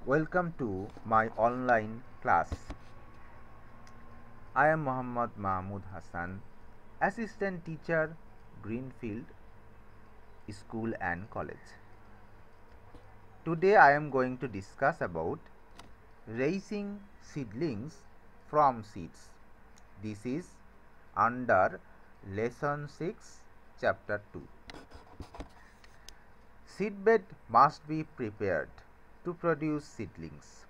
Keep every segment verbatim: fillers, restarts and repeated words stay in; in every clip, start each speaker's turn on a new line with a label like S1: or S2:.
S1: Welcome to my online class. I am Muhammad Mahmud Hassan, Assistant Teacher, Greenfield School and College. Today I am going to discuss about raising seedlings from seeds. This is under Lesson six, Chapter two. Seedbed must be prepared to produce seedlings.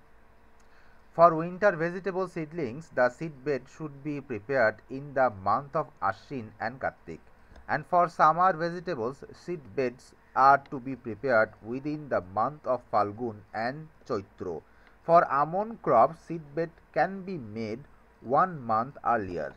S1: For winter vegetable seedlings, the seedbed should be prepared in the month of Ashwin and Kartik, and for summer vegetables, seedbeds are to be prepared within the month of Falgun and Chaitra. For almond crops, seedbed can be made one month earlier.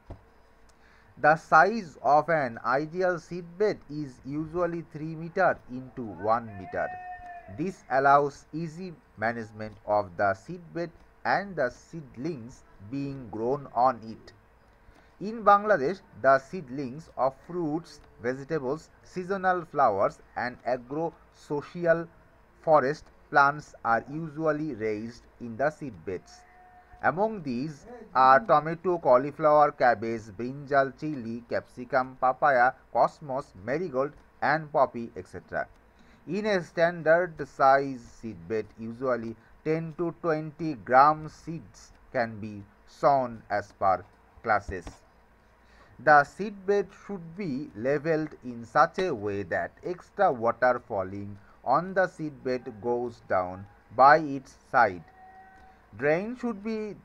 S1: The size of an ideal seedbed is usually three meter into one meter. This allows easy management of the seedbed and the seedlings being grown on it. In Bangladesh, the seedlings of fruits, vegetables, seasonal flowers, and agro-social forest plants are usually raised in the seedbeds. Among these are tomato, cauliflower, cabbage, brinjal, chili, capsicum, papaya, cosmos, marigold, and poppy, et cetera. In a standard size seedbed, usually ten to twenty gram seeds can be sown as per classes. The seedbed should be leveled in such a way that extra water falling on the seedbed goes down by its side. Drain should be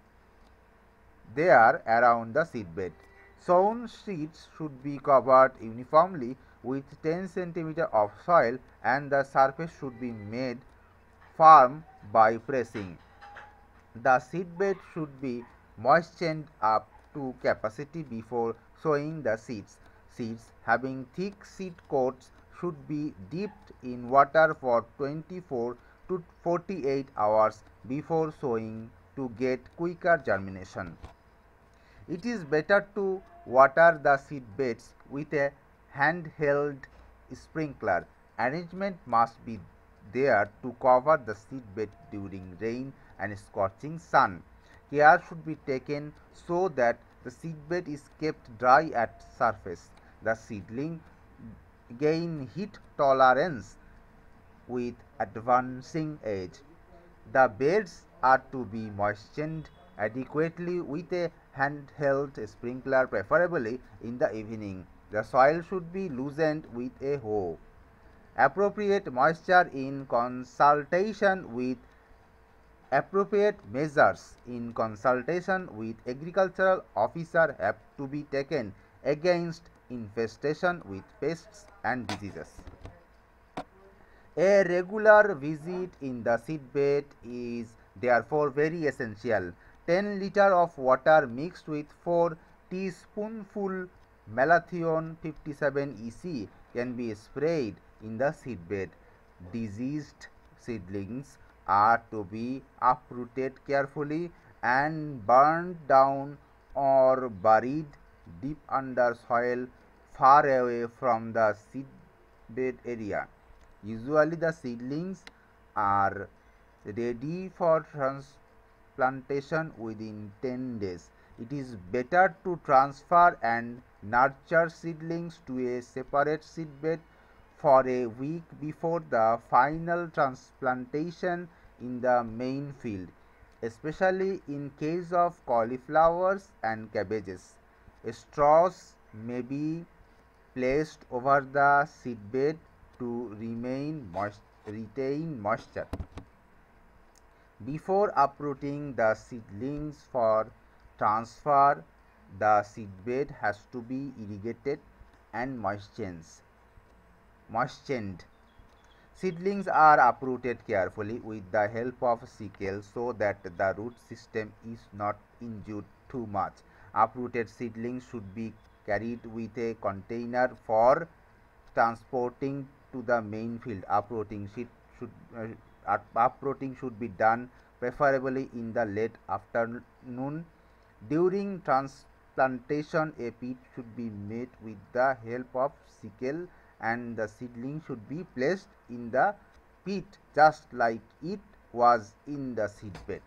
S1: there around the seedbed. Sown seeds should be covered uniformly with ten centimeters of soil, and the surface should be made firm by pressing. The seedbed should be moistened up to capacity before sowing the seeds. Seeds having thick seed coats should be dipped in water for twenty-four to forty-eight hours before sowing to get quicker germination. It is better to water the seed beds with a handheld sprinkler. Arrangement must be there to cover the seed bed during rain and scorching sun. Care should be taken so that the seed bed is kept dry at surface. The seedling gain heat tolerance with advancing age. The beds are to be moistened adequately with a handheld sprinkler, preferably in the evening. The soil should be loosened with a hoe. Appropriate moisture in consultation with appropriate measures in consultation with agricultural officer have to be taken against infestation with pests and diseases. A regular visit in the seedbed is therefore very essential. ten liters of water mixed with four teaspoonful malathion fifty-seven E C can be sprayed in the seedbed. Diseased seedlings are to be uprooted carefully and burned down or buried deep under soil far away from the seedbed area. Usually the seedlings are ready for transplantation within ten days. It is better to transfer and nurture seedlings to a separate seedbed for a week before the final transplantation in the main field, especially in case of cauliflowers and cabbages. Straws may be placed over the seedbed to remain moist, retain moisture. Before uprooting the seedlings for transfer, the seedbed has to be irrigated and moistened. moistened. Seedlings are uprooted carefully with the help of sickle so that the root system is not injured too much. Uprooted seedlings should be carried with a container for transporting to the main field. Uprooting should, should uh, uprooting should be done preferably in the late afternoon. During transplantation, a pit should be made with the help of sickle, and the seedling should be placed in the pit just like it was in the seedbed.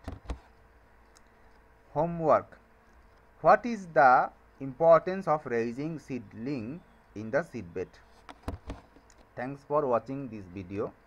S1: Homework. What is the importance of raising seedling in the seedbed? Thanks for watching this video.